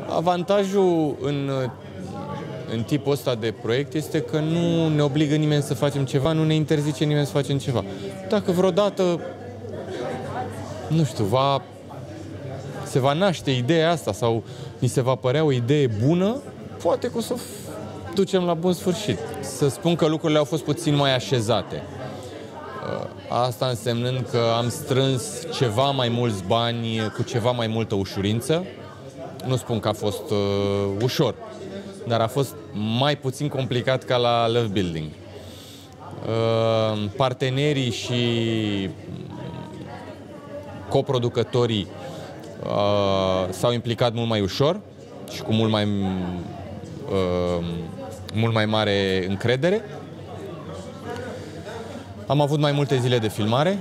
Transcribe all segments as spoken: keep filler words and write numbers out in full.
Avantajul în, în tipul ăsta de proiect este că nu ne obligă nimeni să facem ceva, nu ne interzice nimeni să facem ceva. Dacă vreodată, nu știu, va, se va naște ideea asta sau ni se va părea o idee bună, poate că o să o ducem la bun sfârșit. Să spun că lucrurile au fost puțin mai așezate. Asta însemnând că am strâns ceva mai mulți bani cu ceva mai multă ușurință. Nu spun că a fost uh, ușor, dar a fost mai puțin complicat ca la Love Building. Uh, partenerii și coproducătorii uh, s-au implicat mult mai ușor și cu mult mai, uh, mult mai mare încredere. Am avut mai multe zile de filmare.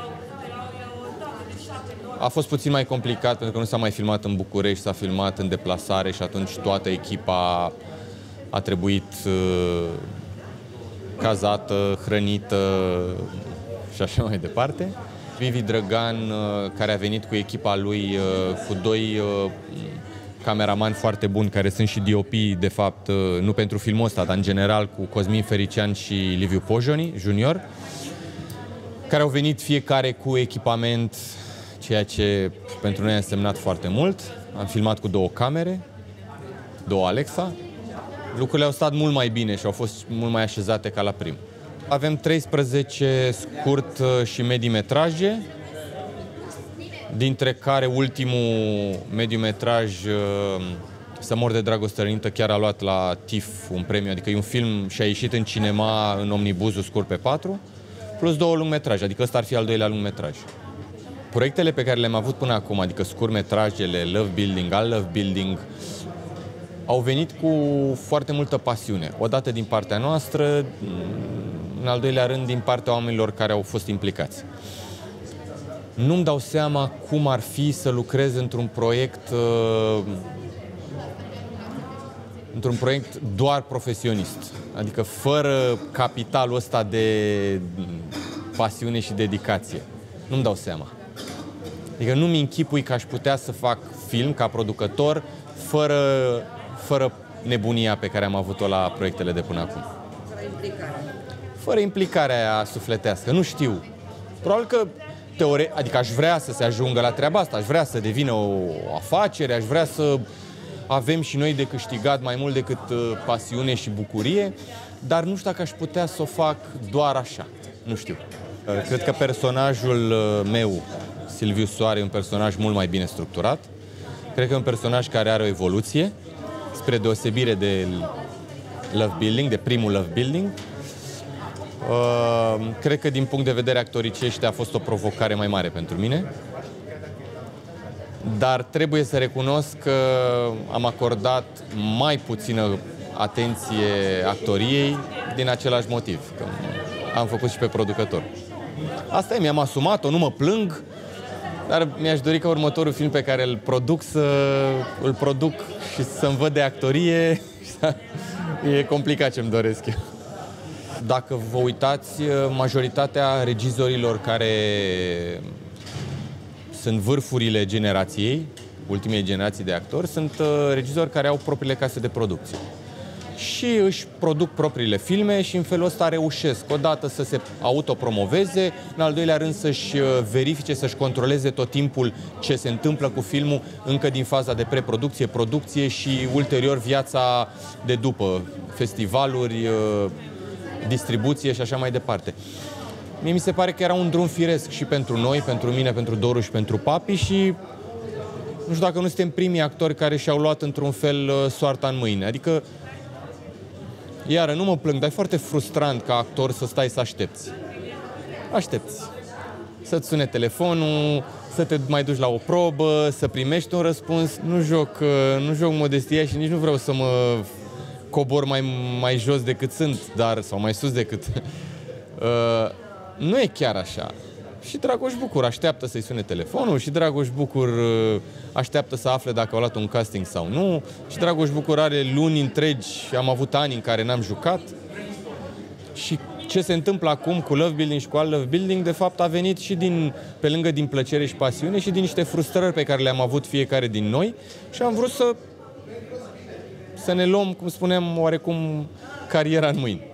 A fost puțin mai complicat pentru că nu s-a mai filmat în București, s-a filmat în deplasare și atunci toată echipa a trebuit uh, cazată, hrănită și așa mai departe. Vivi Drăgan, uh, care a venit cu echipa lui, uh, cu doi uh, cameramani foarte buni, care sunt și D O P, de fapt, uh, nu pentru filmul ăsta, dar în general cu Cosmin Ferician și Liviu Pojoni, junior, care au venit fiecare cu echipament, ceea ce pentru noi a însemnat foarte mult. Am filmat cu două camere, două Alexa. Lucrurile au stat mult mai bine și au fost mult mai așezate ca la prim. Avem treisprezece scurt și medii metraje, dintre care ultimul mediumetraj, Să mor de dragoste rănită, chiar a luat la T I F un premiu, adică e un film și a ieșit în cinema în omnibuzul scurt pe patru, plus două lungmetraje, adică ăsta ar fi al doilea lungmetraj. Proiectele pe care le-am avut până acum, adică scurtmetrajele, Love Building, All Love Building, au venit cu foarte multă pasiune. Odată din partea noastră, în al doilea rând din partea oamenilor care au fost implicați. Nu-mi dau seama cum ar fi să lucrez într-un proiect într-un proiect doar profesionist. Adică fără capitalul ăsta de pasiune și dedicație. Nu-mi dau seama. Adică nu-mi închipui că aș putea să fac film ca producător fără, fără nebunia pe care am avut-o la proiectele de până acum. Fără implicare. Fără implicarea aia sufletească. Nu știu. Probabil că teore... adică aș vrea să se ajungă la treaba asta, aș vrea să devină o afacere, aș vrea să avem și noi de câștigat mai mult decât pasiune și bucurie, dar nu știu dacă aș putea să o fac doar așa. Nu știu. Cred că personajul meu, Silviu Soare, e un personaj mult mai bine structurat. Cred că e un personaj care are o evoluție, spre deosebire de Love Building, de primul Love Building. Cred că din punct de vedere actoricește a fost o provocare mai mare pentru mine. Dar trebuie să recunosc că am acordat mai puțină atenție actoriei din același motiv, că am făcut și pe producător. Asta e, mi-am asumat-o, nu mă plâng, dar mi-aș dori ca următorul film pe care îl produc să îl produc și să-mi văd de actorie. E complicat ce-mi doresc eu. Dacă vă uitați, majoritatea regizorilor care sunt vârfurile generației, ultimei generații de actori, sunt regizori care au propriile case de producție. Și își produc propriile filme și în felul ăsta reușesc odată să se autopromoveze, în al doilea rând să-și verifice, să-și controleze tot timpul ce se întâmplă cu filmul încă din faza de preproducție, producție și ulterior viața de după, festivaluri, distribuție și așa mai departe. Mie mi se pare că era un drum firesc și pentru noi, pentru mine, pentru Doru și pentru Papi și nu știu dacă nu suntem primii actori care și-au luat într-un fel soarta în mâini. Adică, iară, nu mă plâng, dar e foarte frustrant ca actor să stai să aștepți. Aștepți. Să-ți sune telefonul, să te mai duci la o probă, să primești un răspuns. Nu joc, nu joc modestia și nici nu vreau să mă cobor mai, mai jos decât sunt, dar, sau mai sus decât... Uh, nu e chiar așa. Și Dragoș Bucur așteaptă să-i sune telefonul și Dragoș Bucur așteaptă să afle dacă au luat un casting sau nu. Și Dragoș Bucur are luni întregi, am avut ani în care n-am jucat. Și ce se întâmplă acum cu Love Building și cu All Love Building, de fapt a venit și din, pe lângă din plăcere și pasiune și din niște frustrări pe care le-am avut fiecare din noi și am vrut să să ne luăm, cum spuneam, oarecum cariera în mâini.